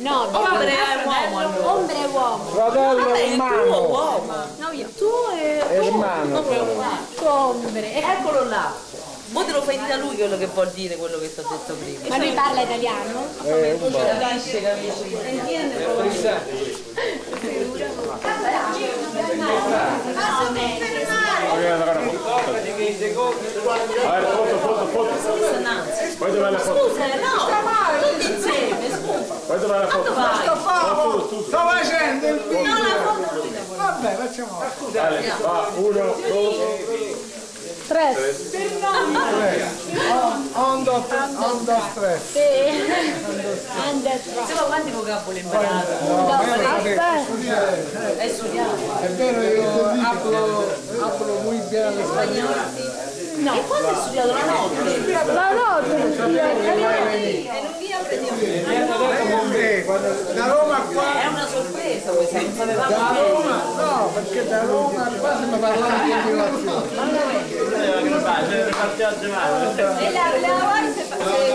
No, Ombre è uomo allora. Ombre è uomo. Fratello e Tuo uomo. uomo. No, io. Tu e Hermano. Ombre. Eccolo là. Mo te lo fai dire a lui quello che vuol dire quello che ti ho detto prima. Ma lui parla italiano? Un po'. Capisce, capisci? Poi dov'è la foto? Scusa, no, tutti insieme, scusa. Poi dov'è la foto? Sto facendo il video. No, la foto lui la vuole. Vabbè, facciamo. Dale, va, 1, 2, 3. Ondo stress. Sì. Under Insomma, quanti vocaboli imparato? Hai studiato? È vero, io apro muy bene spagnolo. No. E quando hai studiato la notte? La notte. Da Roma qua. È una sorpresa questa, non sapevamo Da niente. Roma, no, perché da Roma qua stiamo parlando di continuazione. E la vuoi se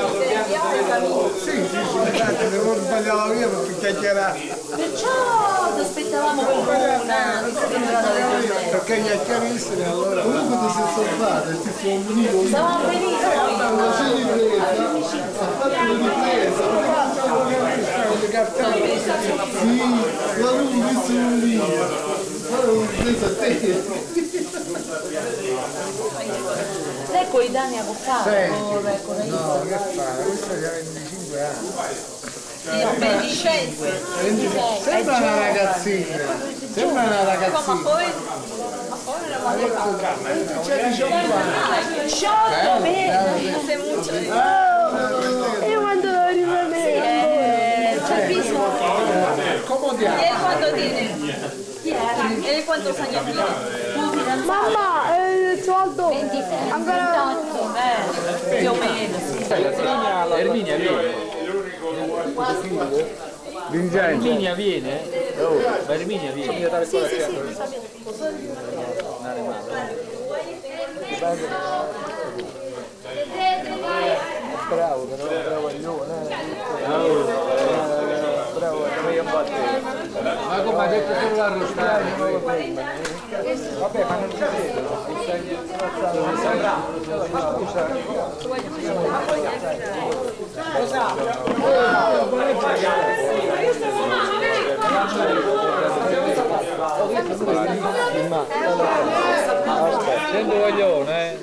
Sì, scusate, devo sbagliare la via perché chiacchierare. Perciò ti aspettavamo con una Perché chiacchierissimi allora. Comunque ti sei salvato, ti sei unito. stavamo benissimo. Non si ripresa, ha fatto un'impresa, le cartelle. Sì, la lunga sono unito. Ma l'ho preso a te. Lei coetanea con Paolo? No, che fa? Questo ha 25 anni. 25. Sembra una ragazzina. Sembra una ragazzina. Ma poi? C'è 18 anni. 18, vedi? Io quando devo rimanere? C'è bisogno. Comodiamo. E quando tiene? E quantos años tiene? Mamma, soldo. 23. Ancora 28. Più o meno, sì. Erminia viene? Vincenzo. Erminia viene? Ma Erminia viene? Sì, sì, sì. Bravo, però bravo aglione. Bravo, dovevo battere. Ma come ha detto solo la rostare? Vabbè, ma non ci vedo. Sento coglione,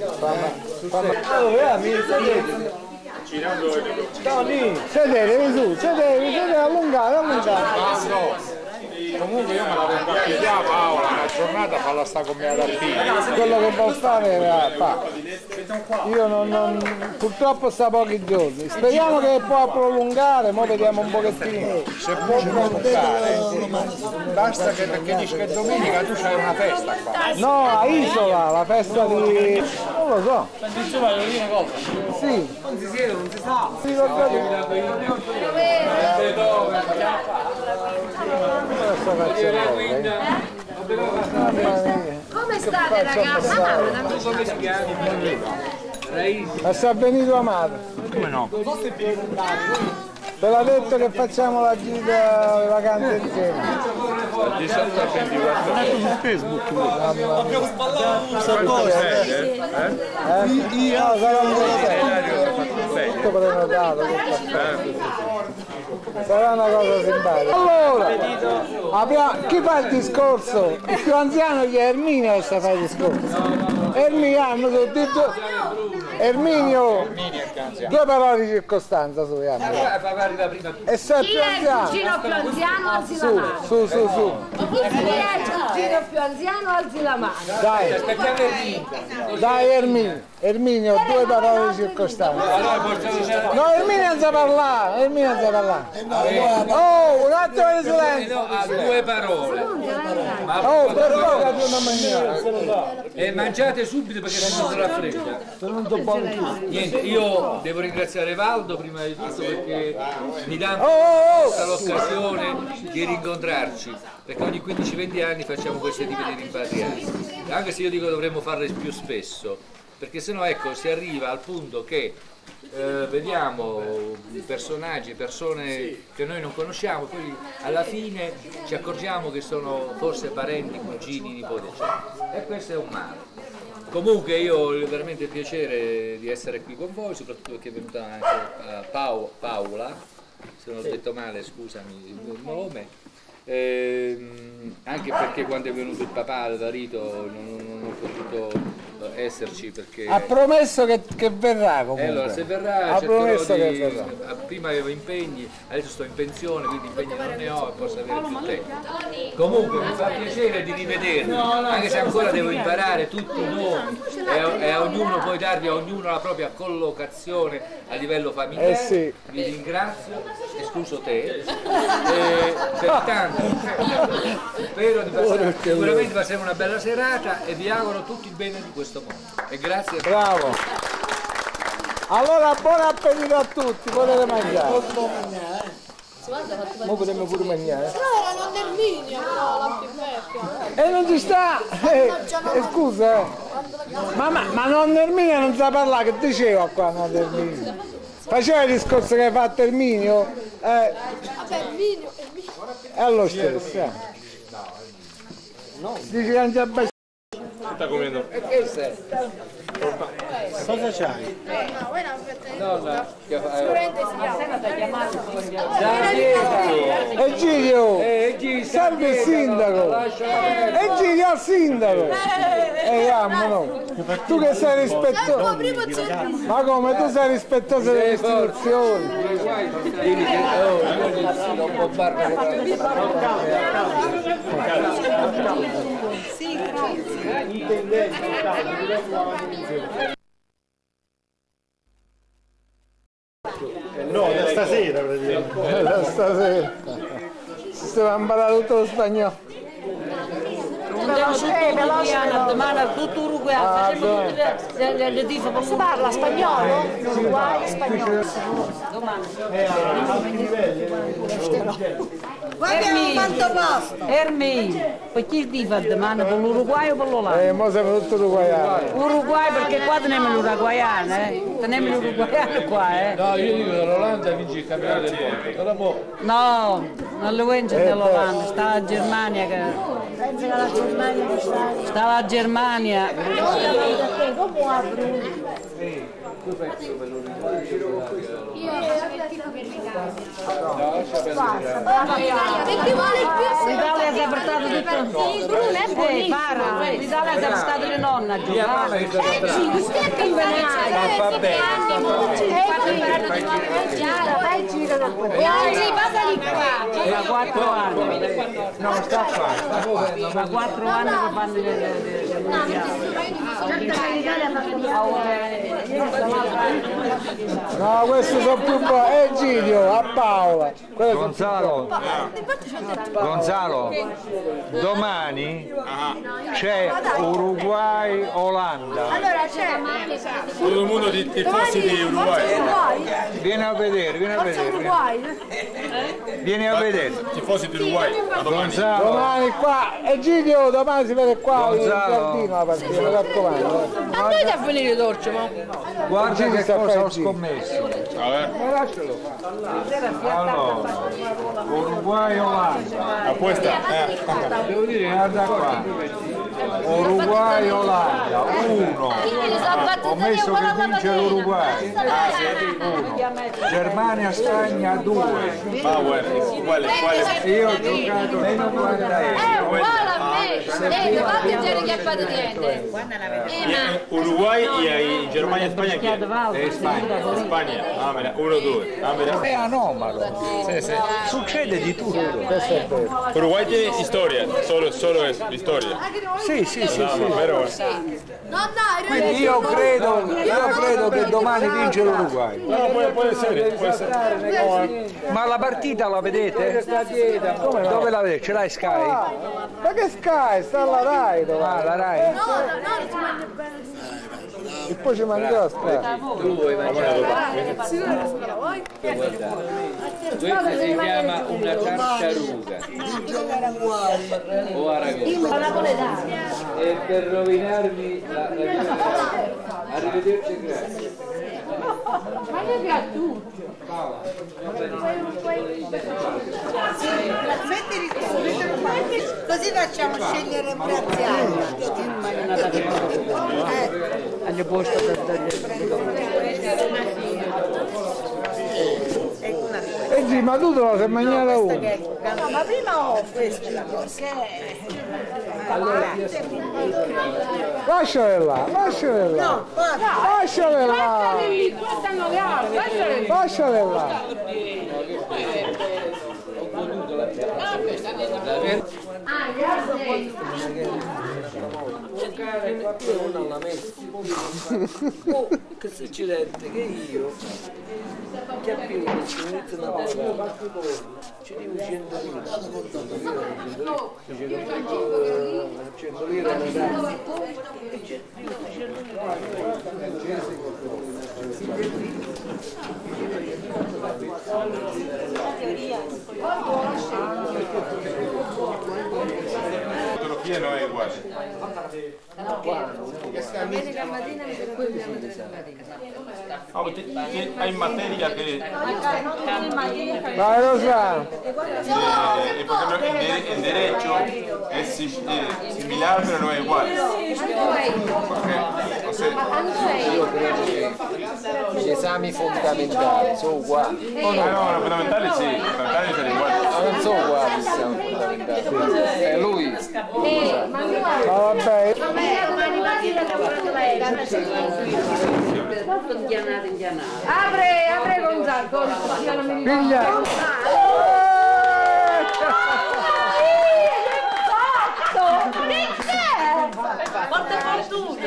Tony, sedere su, sedere, allungare. Comunque io me la vengo a pigliare Paola, una giornata falla sta con mia bambina. Quello che vuol fare fa. Io non purtroppo sta pochi giorni. Speriamo che può prolungare, mo vediamo un pochettino. Se può prolungare, basta che perché dici che domenica tu c'hai una festa qua. No, a Isola, la festa di... non lo so. insomma devo dire una cosa, Sì. non si siede, non si sa. Sì, lo so. Come state ragazzi? Ma sta venuto a madre. Come no? Ve l'ha detto che facciamo la gita, le vacanze insieme. 18 a 24. Su Facebook. No, sarà un tutto prenotato. Sarà una cosa simpatica. Allora, chi fa il discorso? Il più anziano che è Erminio che sa fare il discorso. Erminio, due parole di circostanza su e sei Chi più è il anziano. cugino più anziano? Alzi la Su, mano. su. Chi è il cugino più anziano? Alzi la mano. Dai Erminio, due parole di circostanza. No, Erminio non sa parlare, Oh, un attimo di silenzio. Due parole. Oh, per favore, una mangiare. E mangiate subito perché non si raffredda. Niente, io devo ringraziare Valdo prima di tutto perché mi dà l'occasione di rincontrarci, perché ogni 15-20 anni facciamo queste tipi di rimpatriati, anche se io dico dovremmo farle più spesso, perché sennò ecco si arriva al punto che vediamo personaggi, persone che noi non conosciamo, poi alla fine ci accorgiamo che sono forse parenti, cugini, nipoti, eccetera. E questo è un male. Comunque io ho veramente il piacere di essere qui con voi, soprattutto perché è venuta anche Paola, se non ho detto male scusami il nome, anche perché quando è venuto il papà, il marito, non ho potuto esserci perché... Ha promesso che verrà comunque. Allora se verrà ha cercherò promesso di... che verrà. Prima avevo impegni, adesso sto in pensione, quindi impegni non ne ho e posso avere più tempo. Comunque mi fa piacere di rivedervi, anche se ancora devo imparare tutti i nomi e a ognuno poi darvi a ognuno la propria collocazione a livello familiare. Sì. Vi ringrazio, escluso te. Pertanto spero di passare, sicuramente passeremo una bella serata e vi auguro tutto il bene di questo mondo. E grazie a tutti. Bravo. Allora buon appetito a tutti, potete mangiare. Ora potremmo pure mangiare. No, era non Erminio, però la più vecchia. E non ci sta! Scusa, ma non Erminio non sa parlare, che diceva qua non Erminio? Faceva il discorso che hai fatto Erminio? Vabbè, Erminio. È lo stesso. Dici che non c'è bene. Sta comendo. Cosa c'hai? Nonna, Egidio! Salve il sindaco! Egidio al sindaco! No. Tu che sei rispettoso! Ma come tu sei rispettoso delle istituzioni? No, da stasera praticamente. Da stasera. Si va a imparare tutto lo spagnolo. Andiamo tutto italiano, domani tutto uruguayo, le tifo, Si parla spagnolo? Uruguay e spagnolo. Ermi, per chi ti fa domani, per l'Uruguay o per l'Olanda? Mo siamo tutti uruguayani. Uruguay perché qua teniamo l'uruguayano, teniamo l'uruguayano qua, No, io dico che l'Olanda vince il campionato del mondo. Però mo... No, non lo vince dell'Olanda, sta la Germania che... Penso che la Germania che sta... Sta la Germania. Dopo apro. Tu pensi per l'Uruguay? E chi vuole il più? L'Italia si è portato tutto. Bruno è buonissimo. Para, l'Italia si è portato le nonne a giocare. Va bene. Vai giro da qua. Oggi passa di qua. Da 4 anni. No, sta qua. Da 4 anni che fanno le No, questi sono più buoni. Egidio, a Paola. Gonzalo, domani c'è Uruguay-Olanda. Allora c'è. Tutto il mondo di tifosi di Uruguay. Vieni a vedere, vieni a vedere. Vieni a vedere. Tifosi di Uruguay. A domani. Gonzalo, Domani qua. Egidio, domani si vede qua in Gonzalo. giardino la partita, mi raccomando. Andate a venire dolce, ma... guarda che cosa ho scommesso. Allora, Uruguay-Olanda. Apuesta. Devo dire, Guarda qua. Uruguay-Olanda 1. Ho messo che vince l'Uruguay. Germania-Spagna 2. Power. Quale? Io ho giocato 50 euro. Uguale a me. Va a piacere che ha fatto niente. Uruguay e Germania e Spagna chi? Spagna. Ah, mira, 1-2. È anomalo. Succede di tutto. Uruguay tiene historia, solo es historia. Sì. Pero No, dai, Quindi io credo che domani vince l'Uruguay. no, puede ser. Ma la partita la vedete? Dove la vedete? Ce l'hai Sky? Ma che Sky? Sta alla Rai. Ah, la Rai? E poi ci mangiò a Sky. tu vuoi mangiare? Questa si chiama una tartaruga o aragosta. E per rovinarvi la giornata. Arrivederci e grazie. Ma ne piace tutto. Così facciamo scegliere Graziani. Hanno posto per Sì, ma tu te lo sei mangiata uno. No, ma prima ho questa la cosa. Lasciale là, lasciale là. No, Lasciale là. Lasciale lì, qua stanno le altre. Lasciale là. che succede che io che più inizio una cosa ci devo 100 lire Fotografia no è uguale. Domenica mattina mi per cui abbiamo delle Hai materia che Vai Rosa. el derecho es similar pero no es igual. gli esami fondamentali sono uguali. No, los fundamentales sí, los fundamentales son iguales. Non sono uguali gli esami fondamentali. È lui. Vabbè. Apre Gonzago. Piglia. Porta fortuna!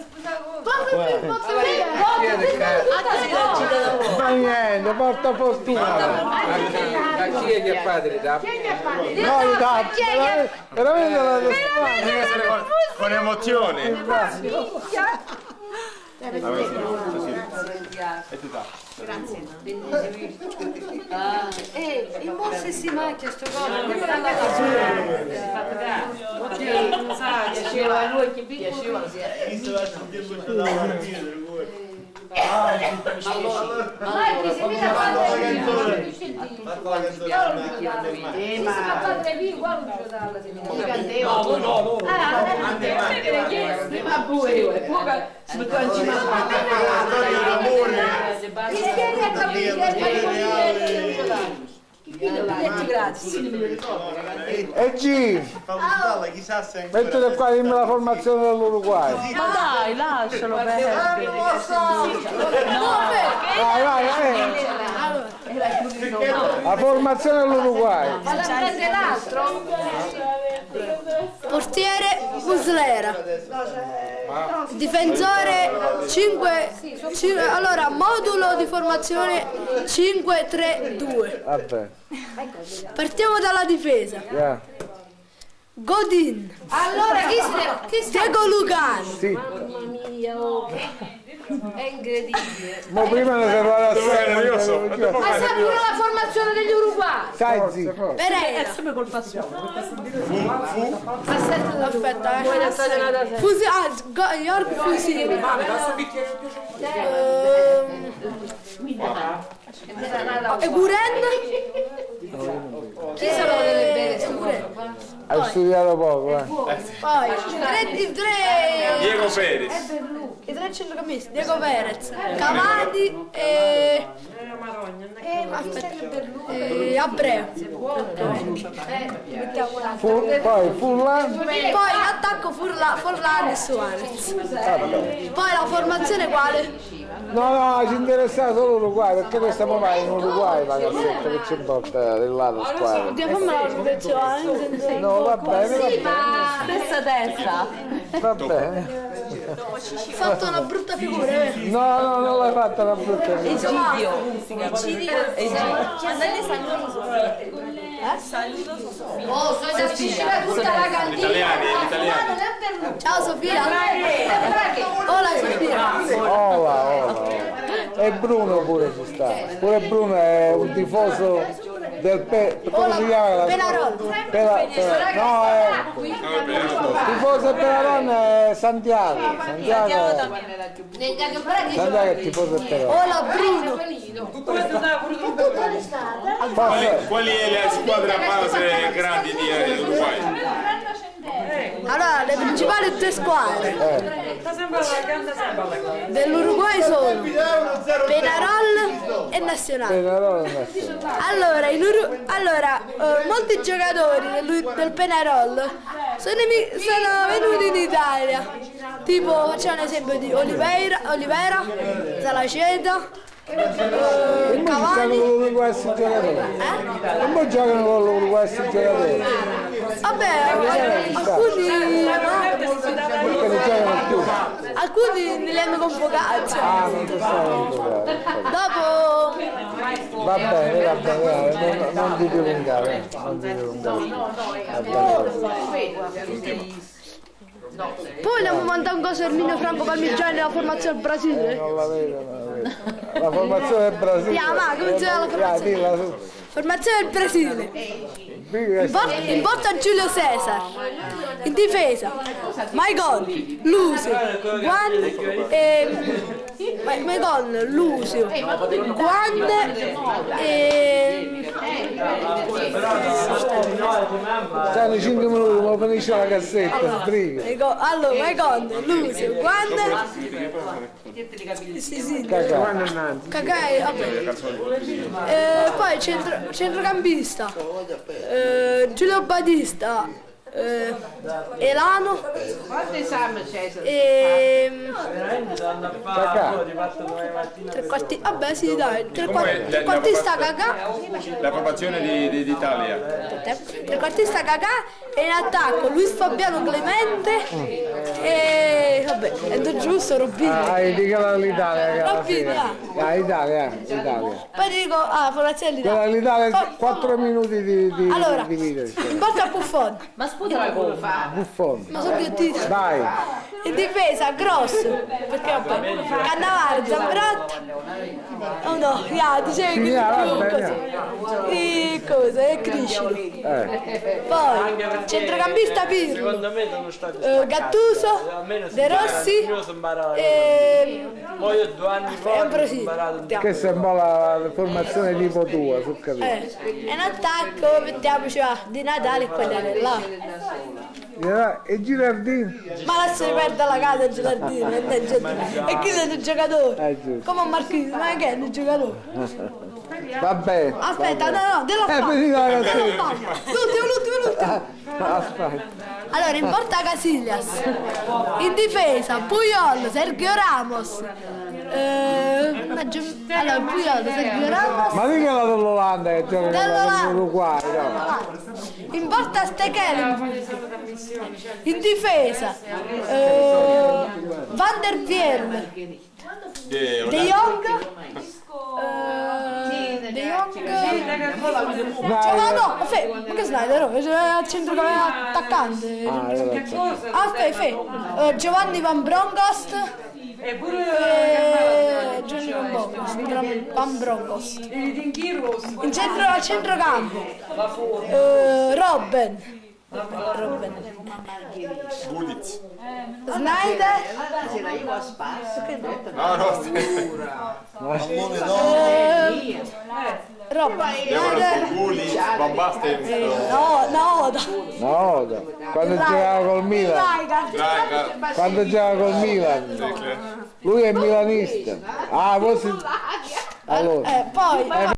Ma niente, porta fortuna. A chi è che padre da? No, veramente la destra. Con emozione. Il mosse si mangia sto coso. Non sa, piaceva a lui che piaceva. E G, mettete qua, dimmi la formazione dell'Uruguay. Ma dai, lascialo bene. Vai. La formazione dell'Uruguay. Vado a prendere l'altro. Portiere Muslera, difensore 5, allora modulo di formazione 5-3-2. Vabbè. Partiamo dalla difesa. Yeah. Godin. Allora chi si Diego Lugano. Sì. Mamma mia, oh. È incredibile. Ma prima ne serve a nervioso. Ma sa pure la formazione degli Uruguay. Sai, sì. Pereira. Sempre col passione. Aspetta, York Fusini. E Guren? Chi sono delle belle? Hai studiato poco, eh. Poi Diego Perez. i tre centrocampisti, Diego Perez, Cavani e Abreu. Poi Furlan. Poi in attacco Forlan e Suarez. Poi la formazione quale? No, ci interessa solo l'Uruguay, perché poi stiamo mai in Uruguay, ragazzetto, che ci importa del lato squadra. Dobbiamo fare la protezione. No, va bene, Sì, ma Stessa testa. va bene. Hai fatto una brutta figura, eh? No, non l'hai fatta la brutta. Egidio. oh, sono uscita tutta la cantina. Italiani. Ciao Sofia. Hola Sofia. Ola. E Bruno pure ci sta. Pure Bruno è un tifoso come si chiama? Penarol. No, tifoso del Penarol è Santiago. Santiago è tifoso del Penarol. O Labrino. Qual è la squadra base grande di Uruguay? Allora, le principali due squadre dell'Uruguay sono Penarol e Nazionale. Allora, molti giocatori del Penarol sono venuti in Italia. Tipo, facciamo un esempio di Olivera, Salaceta, Cavani. Non puoi giocare con questi giocatori. Non puoi giocare con questi giocatori. Vabbè, alcuni Perché non giocano più. alcuni li hanno convocati. Ah, non ti stanno convocati. Dopo Va bene, non ti dilungare. Non ti dilungare. poi abbiamo mandato un coso Erminio Franco Palmigiani nella formazione del Brasile. Non la vedo, non la vedo. La formazione del Brasile. Come si chiama la formazione? Dilla su. Formazione del Brasile. In porta Giulio Cesar. In difesa Maicon, Lusio, Guande Maicon, Lusio, Guande e... Stanno 5 minuti, ma finisce la cassetta, sbriga. Allora, Maicon, Lusio, Guande... Sì. Cacà, vabbè. Poi centrocampista Giulio Battista, Elano vabbè sì dai, trequartista Cacà. La formazione d'Italia. Trequartista Cacà e in attacco Luis Fabiano Clemente e vabbè, è giusto Robinho. Dica l'Italia. Robinho. Italia. Poi dico, formazione Quella dell'Italia. l'Italia 4 minuti di Allora, vita. in porta Buffon. Ma sputa come fa? Buffon. Ma sono più Dai. in difesa Grosso, perché vabbè, Cannavaro, Zambrotta. Oh no, dicevi che cosa? E Criscolo. Poi centrocampista Pirlo, Gattuso, De Rossi e Ambrosini. Questa è un po' la formazione tipo tua, su capito. E in attacco mettiamoci Di Natale e quelle là. E Girardini? Ma adesso riperde la casa il Gilardino e chi è il giocatore? Come a Marchino, ma che è il giocatore? Vabbè. Aspetta, no, della l'ultimo. Aspetta. Allora, in porta Casillas, in difesa Puyol, Sergio Ramos. Allora, Puyol, Sergio Ramos. Ma mica la dell'Olanda che gioca dell'Uruguay, no? In porta Stechelen. In difesa Van der Viel, De Jong, no, ma che Snyder? C'è al centro attaccante. Aspetta, Giovanni Van Bronckhorst e Giovanni Van Bronckhorst. Al centrocampo Robben. Budic. Snyder. Robben. Budic, Van Basten. No. Quando giocava col Milan. Quando giocava col Milan. Lui è milanista. Allora. Poi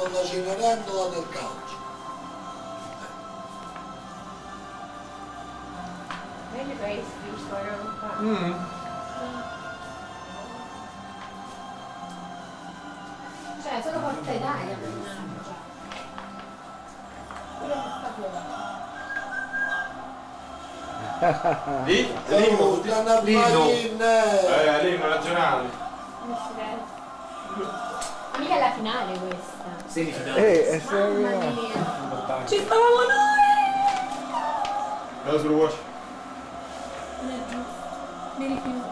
con la Cenerentola del calcio. Vedi questi, giusto? Cioè, solo Forza Italia. Lì? L'inno nazionale. Mica è la finale questa. Semifinale. Ci stavamo noi! Vado sul watch. Mi rifiuto.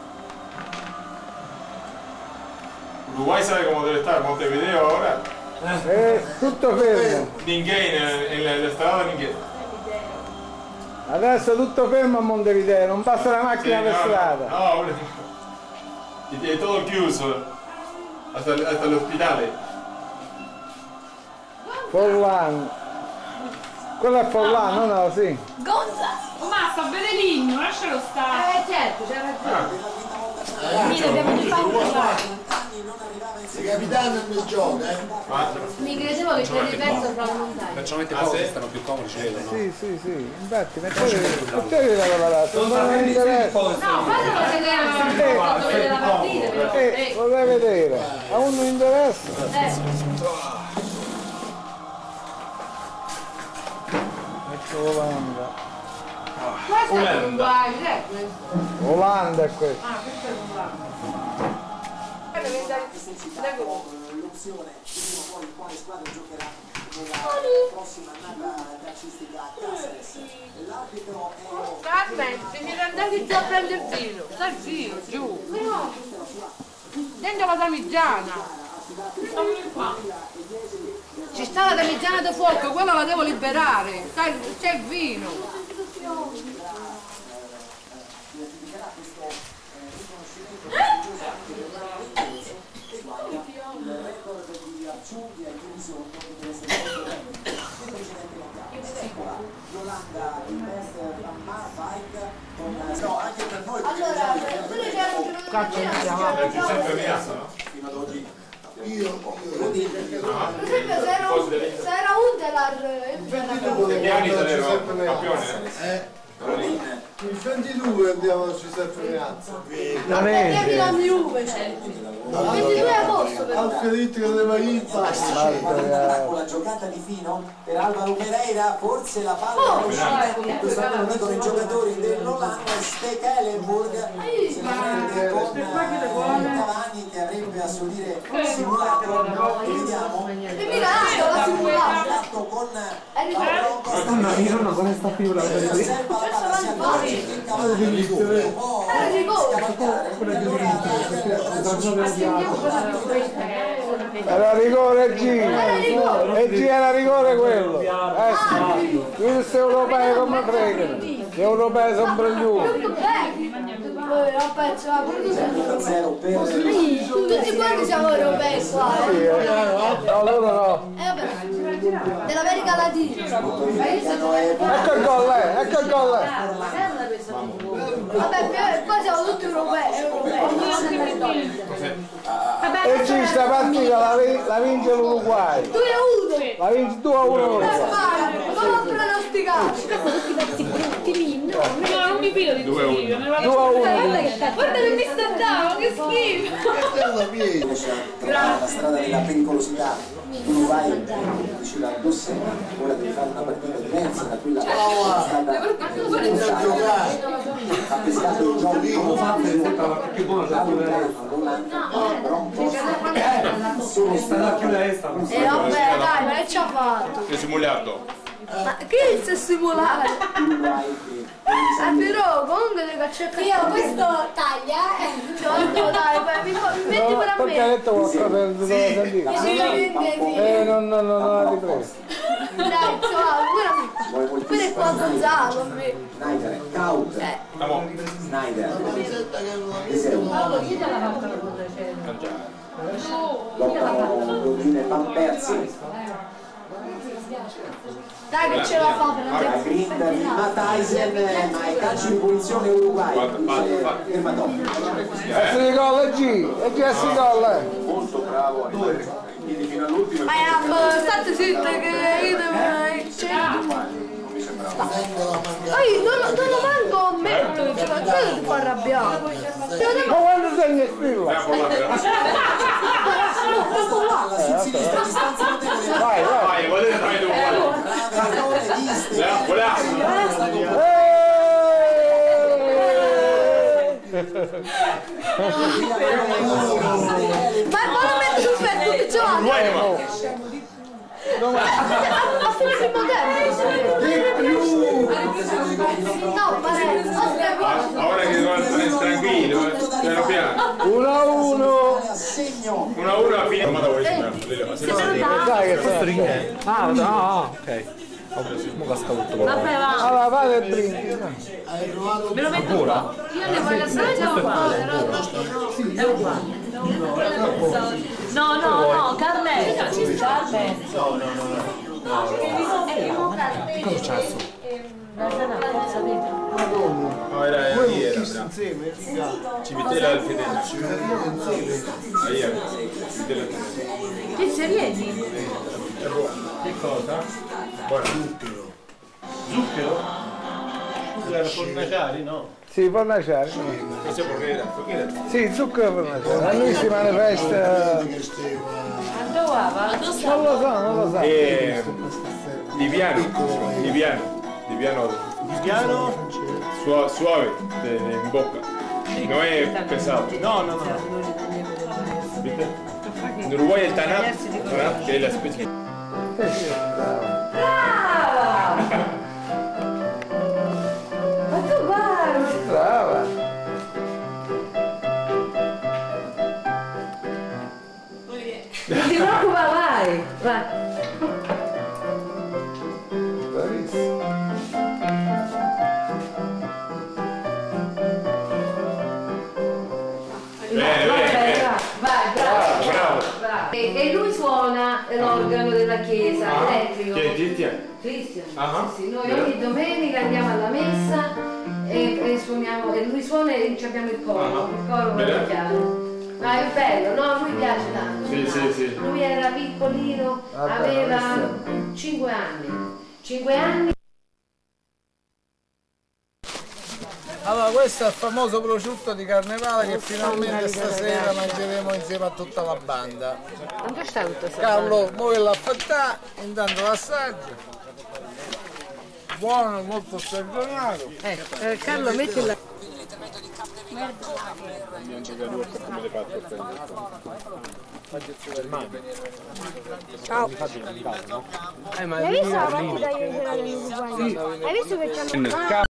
Uruguay sai come deve stare Montevideo ora? Tutto fermo. Ninguém, nella strada ninguém. Adesso tutto fermo a Montevideo, non passa la macchina per strada. No, è tutto chiuso. Hasta l'ospedale. Forlán. Quello è Forlán, no? Sì. Gonza! Ma sta bene l'inno, lascialo stare. Certo, c'è ragione. Il capitano non gioca, Mi credevo che quelli perso fra la montagna. Personalmente pochi stanno più comodi, ci vedono. Sì, infatti, mettetevi la lavorata, non mi interessa. No, fatelo vedere quando vede la partita. Vorrei vedere, a uno interessa. Ecco Olanda. Questo è l'Uruguay, questo. Olanda è questo. Ah, questo è l'Uruguay. L'opzione di poi quale squadra giocherà nella prossima annata calcistica a Caceres. L'arbitro è... Carmen, se mi andate già a prendere il vino. Dai il vino, giù. Dentro la damigiana. Ci sta la damigiana da fuoco, quella la devo liberare. C'è il vino. L'Olanda investe Van Marwijk con... No, anche per noi Allora, tu sempre Miassa, no? fino ad oggi. Io. per esempio se era Undelar, Che anni sarebbero campione? Il 22 andiamo a Giuseppe Meazza. la Juve, il 22 agosto per Alfredito che deve ir basta. Con la giocata di Fino per Alvaro Pereira, forse la palla è uscita, questo lo dicono i giocatori dell'Olanda. Steck Ellenburg se la prende con Cavani che avrebbe a suo dire simulato, e vediamo la simulata con Io non come sta più la Era rigore G, e G era rigore quello. Questi europei come fregano, gli europei sono brillanti. non penso tutti quanti siamo europei qua, No, loro no. vabbè, dell'America Latina. Ecco il gol, ecco il gol. Vabbè, qua siamo tutti europei. E ci sta partita la vince l'Uruguay. 2-1. La vince 2-1 l'Uruguay. Come pronosticato? No, non mi fido di tutti. 2-1. Guarda che mi sta dando, che schifo. La strada della pericolosità. Uruguay riuscirà a Dosse, ora deve fare una partita diversa da quella che è stata ha pescato il gioco perché buono sono stata chiusa vabbè, dai, ma che ci ha fatto? Che simulato? Ma che è il simulare? Però comunque devo cercare. Io questo taglia, no, dai, mi metti pure a Perché ha me. detto qualcosa del sentire? No, non la ripreso. Dai, pure qua Gonzalo. Snyder, Kaut, Snyder, lottano Godin e Van Persie. Dai che ce la fa per andare Grind ma Tyson, ma è calcio di punizione Uruguay, fermato. Si gol G, e G si gol. Molto bravo, quindi fino all'ultimo. Ma è a state zitte che io devo... Poi non lo manco ammetto, cioè quello ti fa arrabbiare. Ma quando sei in spilla? Vai, vai. Volete fare tu? Ma non metto sul ferro, che ce l'ho? A fine primo tempo. No, ora che devo stare tranquillo, piano piano. 1-1. 1-1 alla fine. Ma dove Dai che stringhe. Ah, no, ok. Mo casca tutto. Vabbè, va. Allora vado e drink. Me lo metto qua. Io ne voglio assaggiare o uguale? È uguale. No, Carmela, ci sta bene. Cosa c'è su? No, era insieme, ci metteva il fedele. Che se vieni? Che cosa? Zucchero. Zucchero? Era fornaciari, no? Sì, fornaciari. Cosa porchera? Sì, zucchero fornaciari. A lui si manifesta. Non lo so. Liviano suave in bocca, non è pesato. No. ¿Viste? In Uruguay el tanat, che è la specie. Brava! Ma tu guarda! Brava. Non ti preoccupa, vai! Vai! Bravissimo. Vai, bravo! E lui suona l'organo della chiesa, elettrico. Chi è Cristian? Cristian, sì. Noi ogni domenica andiamo alla messa e suoniamo, e lui suona e abbiamo il coro parrocchiale. Ma è bello, no? A lui piace tanto. Sì. Lui era piccolino, aveva 5 anni. 5 anni. Allora questo è il famoso prosciutto di carnevale che finalmente stasera mangeremo insieme a tutta la banda. Dove sta tutta questa Carlo, muove l'affettà, intanto l'assaggio. Buono, molto stagionato. Carlo, metti la... Ciao. Hai visto la partita ieri sera dell'Uruguay? Hai visto che c'hanno...